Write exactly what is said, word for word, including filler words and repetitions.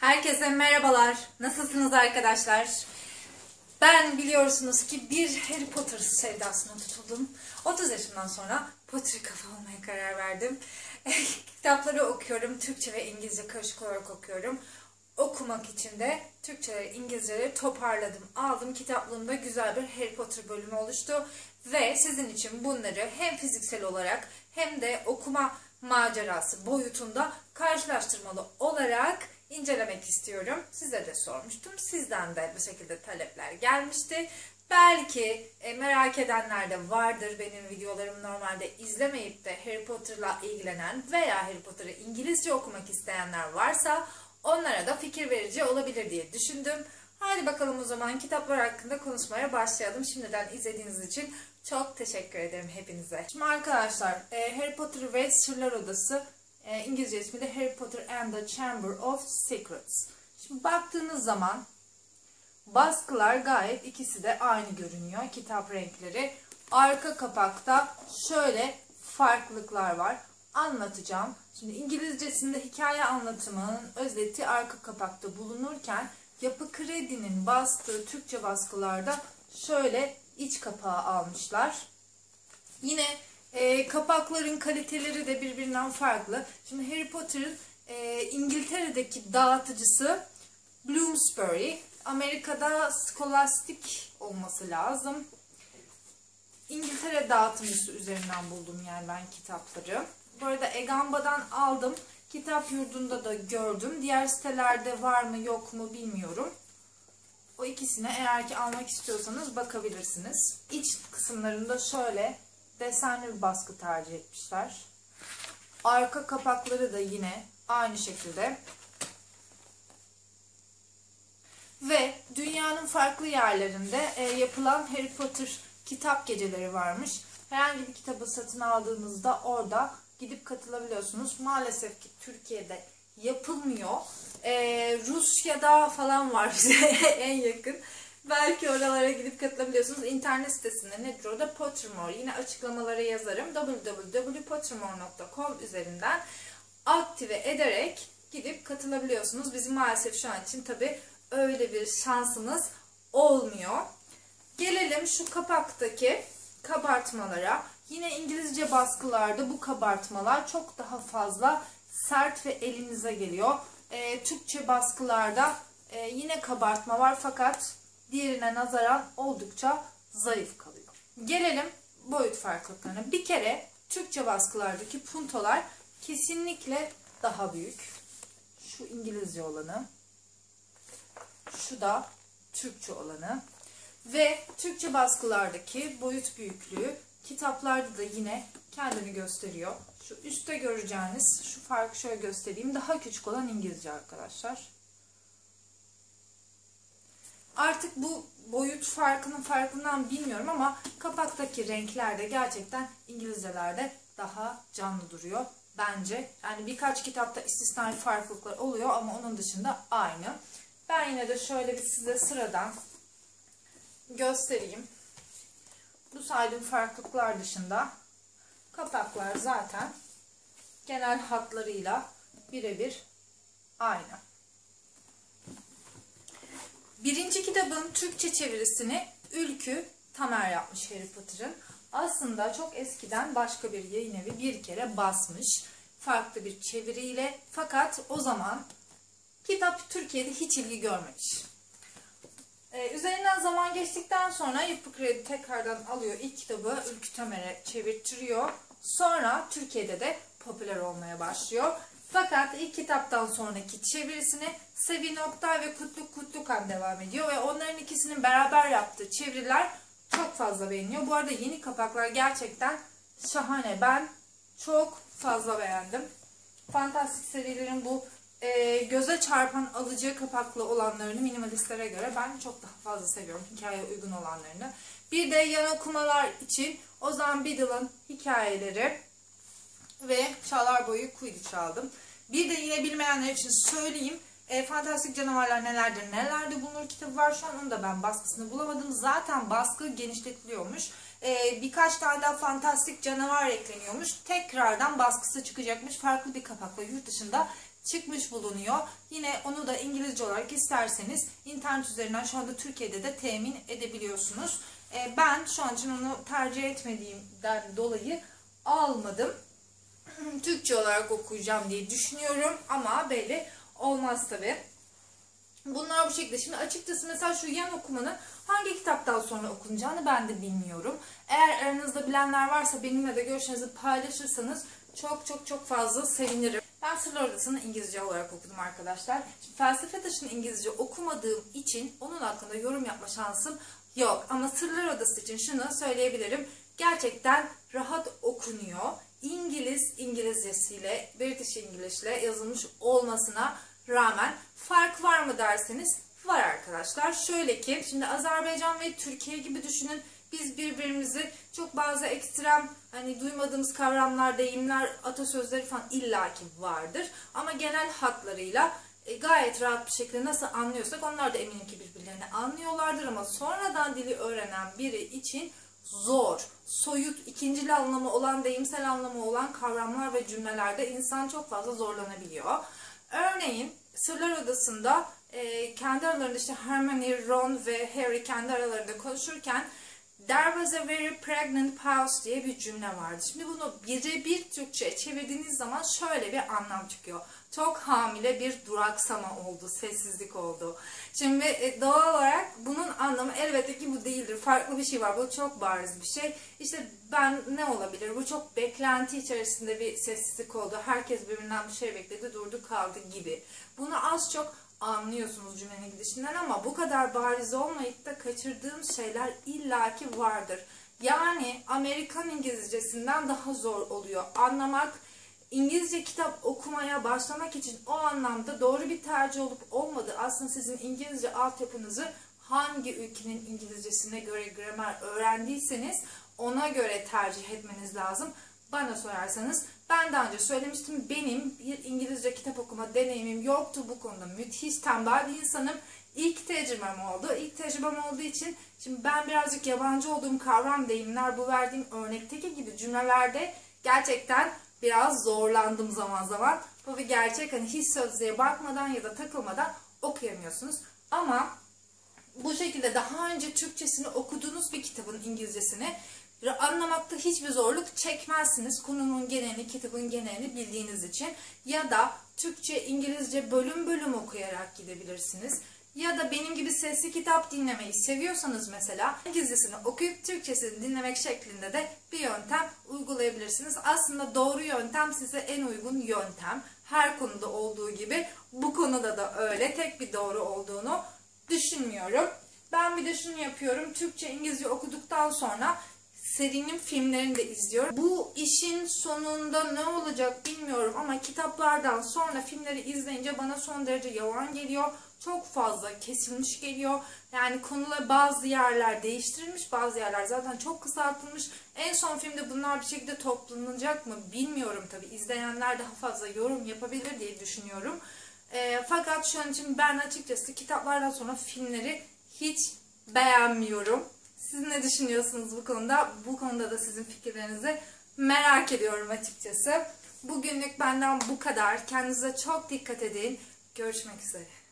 Herkese merhabalar. Nasılsınız arkadaşlar? Ben biliyorsunuz ki bir Harry Potter sevdasına tutuldum. otuz yaşımdan sonra Potter kafa olmaya karar verdim. Kitapları okuyorum. Türkçe ve İngilizce karışık olarak okuyorum. Okumak için de Türkçe ve İngilizceleri toparladım. Aldım, kitaplığımda güzel bir Harry Potter bölümü oluştu. Ve sizin için bunları hem fiziksel olarak hem de okuma macerası boyutunda karşılaştırmalı olarak incelemek istiyorum. Size de sormuştum. Sizden de bu şekilde talepler gelmişti. Belki e, merak edenler de vardır. Benim videolarımı normalde izlemeyip de Harry Potter'la ilgilenen veya Harry Potter'ı İngilizce okumak isteyenler varsa onlara da fikir verici olabilir diye düşündüm. Hadi bakalım o zaman kitaplar hakkında konuşmaya başlayalım. Şimdiden izlediğiniz için çok teşekkür ederim hepinize. Şimdi arkadaşlar e, Harry Potter ve Sırlar Odası, e, İngilizce ismi de Harry Potter and the Chamber of Secrets. Şimdi baktığınız zaman baskılar gayet ikisi de aynı görünüyor. Kitap renkleri. Arka kapakta şöyle farklılıklar var. Anlatacağım. Şimdi İngilizcesinde hikaye anlatımının özeti arka kapakta bulunurken Yapı Kredi'nin bastığı Türkçe baskılarda şöyle iç kapağı almışlar. Yine e, kapakların kaliteleri de birbirinden farklı. Şimdi Harry Potter'ın e, İngiltere'deki dağıtıcısı Bloomsbury, Amerika'da Scholastic olması lazım. İngiltere dağıtımcısı üzerinden buldum yani ben kitapları. Bu arada Egamba'dan aldım. Kitap Yurdu'nda da gördüm. Diğer sitelerde var mı yok mu bilmiyorum. O ikisine eğer ki almak istiyorsanız bakabilirsiniz. İç kısımlarında şöyle desenli bir baskı tercih etmişler. Arka kapakları da yine aynı şekilde. Ve dünyanın farklı yerlerinde e, yapılan Harry Potter kitap geceleri varmış. Herhangi bir kitabı satın aldığınızda orada gidip katılabiliyorsunuz. Maalesef ki Türkiye'de yapılmıyor. Ee, Rusya'da falan var bize en yakın. Belki oralara gidip katılabiliyorsunuz. İnternet sitesinde nedir o da Pottermore. Yine açıklamalara yazarım. double-u double-u double-u nokta pottermore nokta com üzerinden aktive ederek gidip katılabiliyorsunuz. Bizim maalesef şu an için tabi öyle bir şansımız olmuyor. Gelelim şu kapaktaki kabartmalara. Yine İngilizce baskılarda bu kabartmalar çok daha fazla sert ve elinize geliyor. E, Türkçe baskılarda e, yine kabartma var fakat diğerine nazaran oldukça zayıf kalıyor. Gelelim boyut farklılıklarına. Bir kere Türkçe baskılardaki puntolar kesinlikle daha büyük. Şu İngilizce olanı. Şu da Türkçe olanı. Ve Türkçe baskılardaki boyut büyüklüğü kitaplarda da yine kendini gösteriyor. Şu üstte göreceğiniz şu farkı şöyle göstereyim. Daha küçük olan İngilizce arkadaşlar. Artık bu boyut farkının farkından bilmiyorum ama kapaktaki renkler de gerçekten İngilizcelerde daha canlı duruyor bence. Yani birkaç kitapta istisnai farklılıklar oluyor ama onun dışında aynı. Ben yine de şöyle bir size sıradan göstereyim. Bu saydığım farklılıklar dışında kapaklar zaten genel hatlarıyla birebir aynı. Birinci kitabın Türkçe çevirisini Ülkü Tamer yapmış Harry Potter'ın. Aslında çok eskiden başka bir yayın evi bir kere basmış. Farklı bir çeviriyle. Fakat o zaman kitap Türkiye'de hiç ilgi görmemiş. Ee, üzerinden zaman geçtikten sonra Yapı Kredi tekrardan alıyor ilk kitabı Ülkü Tamer'e çevirtiriyor. Sonra Türkiye'de de popüler olmaya başlıyor. Fakat ilk kitaptan sonraki çevirisini Sevin Oktay ve Kutluk Kutlukan devam ediyor. Ve onların ikisinin beraber yaptığı çeviriler çok fazla beğeniyor. Bu arada yeni kapaklar gerçekten şahane. Ben çok fazla beğendim. Fantastik serilerin bu e, göze çarpan alıcı kapaklı olanlarını minimalistlere göre ben çok daha fazla seviyorum. Hikayeye uygun olanlarını. Bir de yan okumalar için Ozan Biddle'ın hikayeleri ve Çağlar Boyu Kuydu çaldım. Bir de yine bilmeyenler için söyleyeyim. E, Fantastik Canavarlar Nelerdir Nelerde Bulunur kitabı var. Şu an onu da ben baskısını bulamadım. Zaten baskı genişletiliyormuş. E, birkaç tane daha fantastik canavar ekleniyormuş. Tekrardan baskısı çıkacakmış. Farklı bir kapakla yurt dışında çıkmış bulunuyor. Yine onu da İngilizce olarak isterseniz internet üzerinden şu anda Türkiye'de de temin edebiliyorsunuz. E, ben şu an için onu tercih etmediğimden dolayı almadım. Türkçe olarak okuyacağım diye düşünüyorum ama belli olmaz tabi. Bunlar bu şekilde. Şimdi açıkçası mesela şu yan okumanın hangi kitaptan sonra okunacağını ben de bilmiyorum. Eğer aranızda bilenler varsa benimle de görüşlerinizi paylaşırsanız çok çok çok fazla sevinirim. Ben Sırlar Odası'nı İngilizce olarak okudum arkadaşlar. Şimdi Felsefe Taşı'nı İngilizce okumadığım için onun hakkında yorum yapma şansım yok. Ama Sırlar Odası için şunu söyleyebilirim. Gerçekten rahat okunuyor. İngiliz İngilizcesiyle, British English ile yazılmış olmasına rağmen fark var mı derseniz var arkadaşlar. Şöyle ki şimdi Azerbaycan ve Türkiye gibi düşünün. Biz birbirimizi çok bazı ekstrem hani duymadığımız kavramlar, deyimler, atasözleri falan illaki vardır. Ama genel hatlarıyla e, gayet rahat bir şekilde nasıl anlıyorsak onlar da eminim ki birbirlerini anlıyorlardır. Ama sonradan dili öğrenen biri için zor, soyut, ikincil anlamı olan, deyimsel anlamı olan kavramlar ve cümlelerde insan çok fazla zorlanabiliyor. Örneğin Sırlar Odası'nda e, kendi aralarında işte Hermione, Ron ve Harry kendi aralarında konuşurken "There was a very pregnant pause" diye bir cümle vardı. Şimdi bunu birebir Türkçe'ye çevirdiğiniz zaman şöyle bir anlam çıkıyor. Çok hamile bir duraksama oldu, sessizlik oldu. Şimdi e, doğal olarak bunun anlamı elbette ki bu değildir. Farklı bir şey var. Bu çok bariz bir şey. İşte ben ne olabilir? Bu çok beklenti içerisinde bir sessizlik oldu. Herkes birbirinden bir şey bekledi, durdu kaldı gibi. Bunu az çok anlıyorsunuz cümlenin gidişinden ama bu kadar bariz olmayıp da kaçırdığım şeyler illaki vardır. Yani Amerikan İngilizcesinden daha zor oluyor anlamak. İngilizce kitap okumaya başlamak için o anlamda doğru bir tercih olup olmadığı aslında sizin İngilizce altyapınızı hangi ülkenin İngilizcesine göre gramer öğrendiyseniz ona göre tercih etmeniz lazım. Bana sorarsanız ben daha önce söylemiştim, benim bir İngilizce kitap okuma deneyimim yoktu, bu konuda müthiş tembel bir insanım. İlk tecrübem oldu. İlk tecrübem olduğu için şimdi ben birazcık yabancı olduğum kavram, deyimler, bu verdiğim örnekteki gibi cümlelerde gerçekten biraz zorlandım zaman zaman. Bu bir gerçek, hani hiç sözlüğe bakmadan ya da takılmadan okuyamıyorsunuz. Ama bu şekilde daha önce Türkçesini okuduğunuz bir kitabın İngilizcesini anlamakta hiçbir zorluk çekmezsiniz. Konunun genelini, kitabın genelini bildiğiniz için. Ya da Türkçe, İngilizce bölüm bölüm okuyarak gidebilirsiniz. Ya da benim gibi sesli kitap dinlemeyi seviyorsanız mesela İngilizcesini okuyup Türkçesini dinlemek şeklinde de bir yöntem uygulayabilirsiniz. Aslında doğru yöntem size en uygun yöntem. Her konuda olduğu gibi bu konuda da öyle. Tek bir doğru olduğunu düşünmüyorum. Ben bir de şunu yapıyorum. Türkçe, İngilizce okuduktan sonra serinin filmlerini de izliyorum. Bu işin sonunda ne olacak bilmiyorum ama kitaplardan sonra filmleri izleyince bana son derece yavan geliyor. Çok fazla kesilmiş geliyor. Yani konular, bazı yerler değiştirilmiş, bazı yerler zaten çok kısaltılmış. En son filmde bunlar bir şekilde toplanacak mı bilmiyorum tabii. İzleyenler daha fazla yorum yapabilir diye düşünüyorum. E, fakat şu an için ben açıkçası kitaplardan sonra filmleri hiç beğenmiyorum. Siz ne düşünüyorsunuz bu konuda? Bu konuda da sizin fikirlerinizi merak ediyorum açıkçası. Bugünlük benden bu kadar. Kendinize çok dikkat edin. Görüşmek üzere.